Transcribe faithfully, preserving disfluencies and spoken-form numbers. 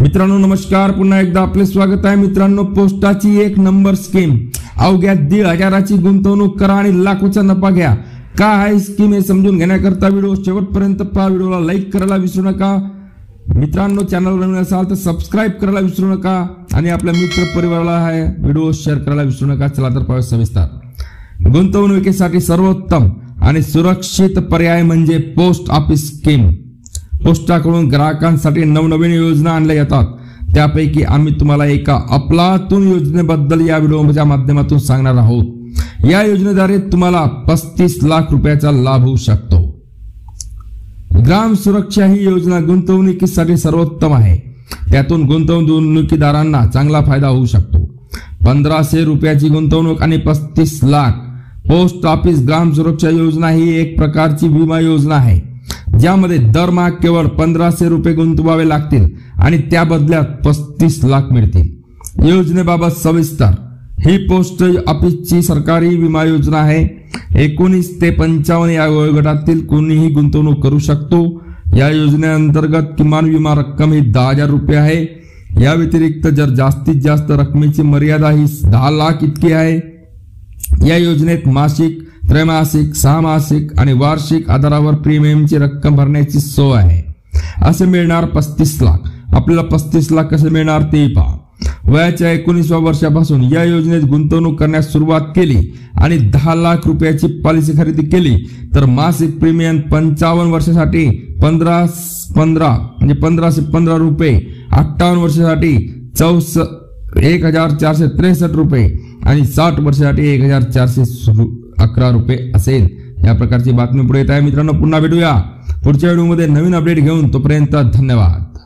मित्रांनो नमस्कार, पुन्हा एकदा आपले स्वागत आहे। मित्रांनो, पोस्टाची एक नंबर स्कीम, अवघ्या दीड हजाराची गुंतवणूक करा आणि लाखोचा नफा घ्या। काय आहे स्कीम हे समजून घेण्याकरता व्हिडिओ शेवटपर्यंत पहा। व्हिडिओला लाईक करायला विसरू नका। मित्रांनो, चॅनलवर नवीन असाल तर सबस्क्राइब करायला विसरू नका आणि आपल्या मित्र परिवाराला हा व्हिडिओ शेअर करायला विसरू नका। चला तर पाहूया सविस्तर। गुंतवणुकीसाठी सर्वोत्तम आणि सुरक्षित पर्याय म्हणजे पोस्ट ऑफिस स्कीम। पोस्टाकडून ग्राहकांसाठी नवनवीन योजना आणल्या जातात, त्यापैकी आम्ही तुम्हाला एका अफलातून योजनेबद्दल या व्हिडिओच्या माध्यमातून सांगणार आहोत। या योजनेद्वारे तुम्हाला पस्तीस लाख रुपयाचा लाभ होऊ शकतो। ग्राम सुरक्षा ही योजना गुंतवणुकीसाठी सर्वोत्तम आहे। त्यातून गुंतवणुकीदारांना चांगला फायदा होऊ शकतो। पंधराशे रुपयाची गुंतवणूक आणि पस्तीस लाख। पोस्ट ऑफिस ग्राम सुरक्षा योजना ही एक प्रकारची विमा योजना आहे, ज्यामध्ये दरमहा केवळ पंधराशे रुपये गुंतवावे लागतील आणि त्या बदल्यात पस्तीस लाख मिळतील। योजनेबाबत सविस्तर। ही पोस्ट ऑफिसची सरकारी विमा योजना आहे। एकोणीस ते पंचावन्न या वयोगटातील कोणीही गुंतवणूक करू शकतो। या योजनेअंतर्गत किमान विमा रक्कम ही दहा हजार रुपये आहे। या व्यतिरिक्त जर जास्तीत जास्त रकमेची मर्यादा ही दहा लाख इतकी आहे। या योजनेत मासिक, त्रैमासिक, सहामासिक आणि वार्षिक आधारावर प्रीमियमची रक्कम भरण्याची सोय आहे। असे मिळणार पस्तीस लाख। आपल्याला पस्तीस लाख कसे मिळणार ते पहा। वयाच्या एकोणीसव्या वर्षापासून या योजनेत गुंतवणूक करण्यास सुरुवात केली आणि दहा लाख रुपयाची पॉलिसी खरेदी केली तर मासिक प्रीमियम पंचावन्न वर्षासाठी पंधरा पंधरा म्हणजे पंधराशे पंधरा रुपये, अठ्ठावन्न वर्षासाठी चौस एक हजार चारशे त्रेसष्ट रुपये आणि साठ वर्षासाठी एक हजार चारशे अकरा रुपये असेल। या प्रकारची बातमी पुढे येत आहे। मित्रांनो, पुन्हा भेटूया पुढच्या व्हिडिओमध्ये नवीन अपडेट घेऊन। तोपर्यंत धन्यवाद।